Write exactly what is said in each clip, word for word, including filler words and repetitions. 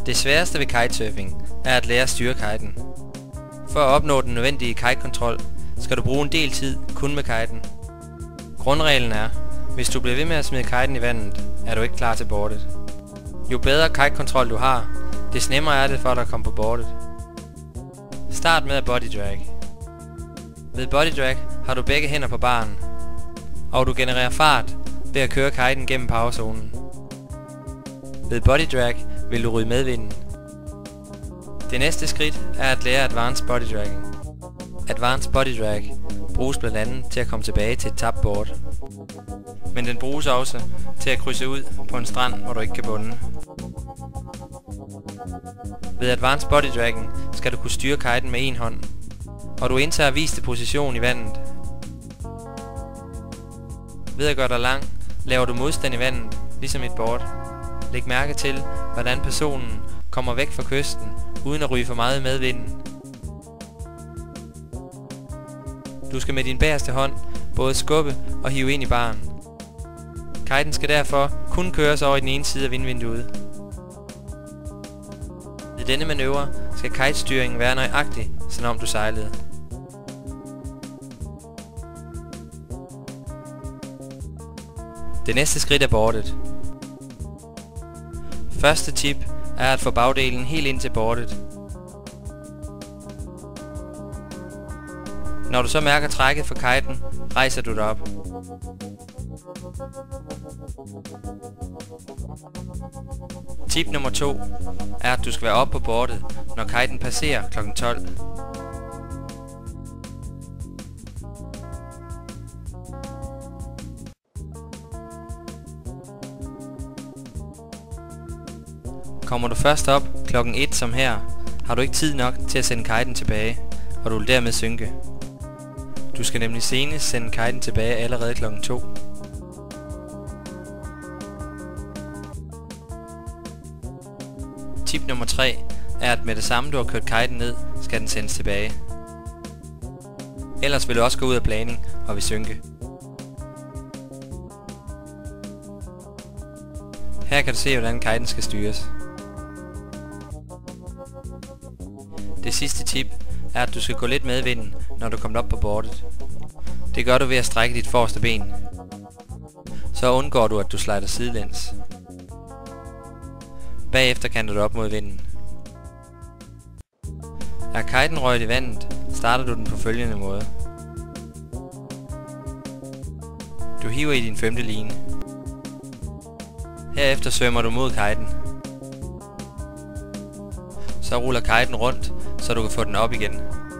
Det sværeste ved kitesurfing er at lære at styre kiten. For at opnå den nødvendige kitekontrol skal du bruge en del tid kun med kiten. Grundreglen er, hvis du bliver ved med at smide kiten i vandet, er du ikke klar til boardet. Jo bedre kitekontrol du har, des nemmere er det for dig at komme på boardet. Start med at body drag. Ved body drag har du begge hænder på barren, og du genererer fart ved at køre kiten gennem powerzonen. Ved body drag vil du rydde medvinden. Det næste skridt er at lære Advanced Body Dragging. Advanced Body Drag bruges blandt andet til at komme tilbage til et tabt board. Men den bruges også til at krydse ud på en strand, hvor du ikke kan bunde. Ved Advanced Body Dragging skal du kunne styre kiten med en hånd, og du indtager viste position i vandet. Ved at gøre dig lang, laver du modstand i vandet, ligesom et board. Læg mærke til, hvordan personen kommer væk fra kysten, uden at ryge for meget i medvinden. Du skal med din bagerste hånd både skubbe og hive ind i barren. Kiten skal derfor kun køres over i den ene side af vindvinduet. Ved denne manøvre skal kitestyringen være nøjagtig, som om du sejlede. Det næste skridt er boardet. Første tip er at få bagdelen helt ind til boardet. Når du så mærker trækket fra kiten, rejser du dig op. Tip nummer to er at du skal være oppe på boardet, når kiten passerer klokken tolv. Kommer du først op klokken et som her, har du ikke tid nok til at sende kiten tilbage, og du vil dermed synke. Du skal nemlig senest sende kiten tilbage allerede klokken to. Tip nummer tre er at med det samme du har kørt kiten ned, skal den sendes tilbage. Ellers vil du også gå ud af planing og vil synke. Her kan du se hvordan kiten skal styres. Det sidste tip er at du skal gå lidt med vinden, når du kommer op på boardet. Det gør du ved at strække dit forreste ben. Så undgår du at du slider sidelæns. Bagefter kan du op mod vinden. Er kiten røget i vandet, starter du den på følgende måde. Du hiver i din femte line. Herefter svømmer du mod kiten. Så ruller kiten rundt, så du kan få den op igen.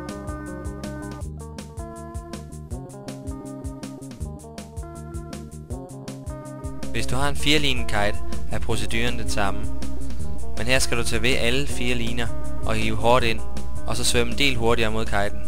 Hvis du har en firelinet kite, er proceduren den samme. Men her skal du tage ved alle fire liner og hive hårdt ind, og så svømme en del hurtigere mod kiten.